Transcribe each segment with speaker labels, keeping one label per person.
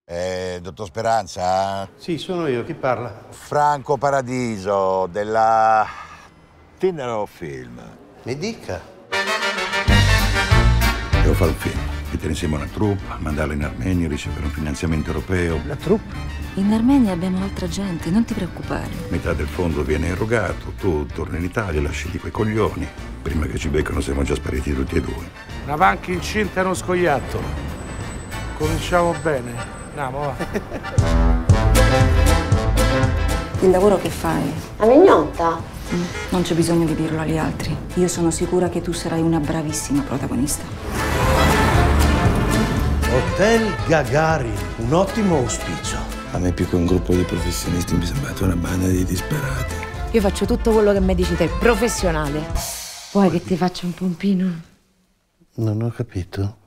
Speaker 1: Dottor Speranza?
Speaker 2: Sì, sono io. Chi parla?
Speaker 1: Franco Paradiso, della Tinero Film.
Speaker 2: Mi dica.
Speaker 3: Devo fare un film, mettere insieme una troupe, mandarla in Armenia, ricevere un finanziamento europeo.
Speaker 2: La troupe?
Speaker 4: In Armenia abbiamo altra gente, non ti preoccupare.
Speaker 3: Metà del fondo viene erogato, tu torni in Italia, lasci lì quei coglioni. Prima che ci beccano siamo già spariti tutti e due.
Speaker 5: Una panca incinta e uno scoiattolo. Cominciamo bene. Andiamo, va.
Speaker 4: Il lavoro che fai?
Speaker 6: La mignotta?
Speaker 4: Non c'è bisogno di dirlo agli altri. Io sono sicura che tu sarai una bravissima protagonista.
Speaker 2: Hotel Gagarin, un ottimo auspicio.
Speaker 7: A me più che un gruppo di professionisti mi sembrate una banda di disperati.
Speaker 8: Io faccio tutto quello che mi dici te, professionale. Vuoi che ti faccia un pompino?
Speaker 2: Non ho capito.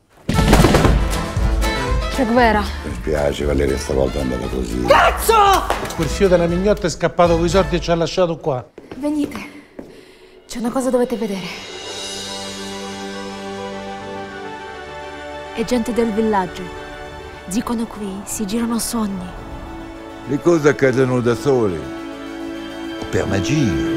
Speaker 8: Che guerra?
Speaker 3: Mi spiace, Valeria, stavolta è andata così.
Speaker 8: Cazzo!
Speaker 5: Quel figlio della mignotta è scappato coi soldi e ci ha lasciato qua.
Speaker 8: Venite, c'è una cosa dovete vedere. È gente del villaggio. Dicono qui si girano sogni.
Speaker 9: Le cose accadono da sole, per magia.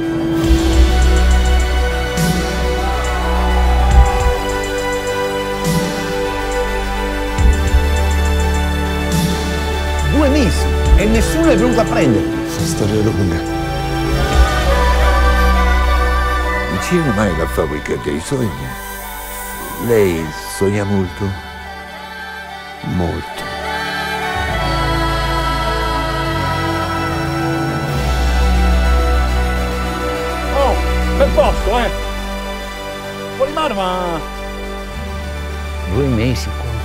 Speaker 2: Due mesi e nessuno è venuto a prendere.
Speaker 7: Sono storia lunga.
Speaker 9: Il cinema è la fabbrica dei sogni. Lei sogna molto?
Speaker 7: Molto.
Speaker 5: Oh, bel posto, Fuori mano, ma...
Speaker 7: 2 mesi qua.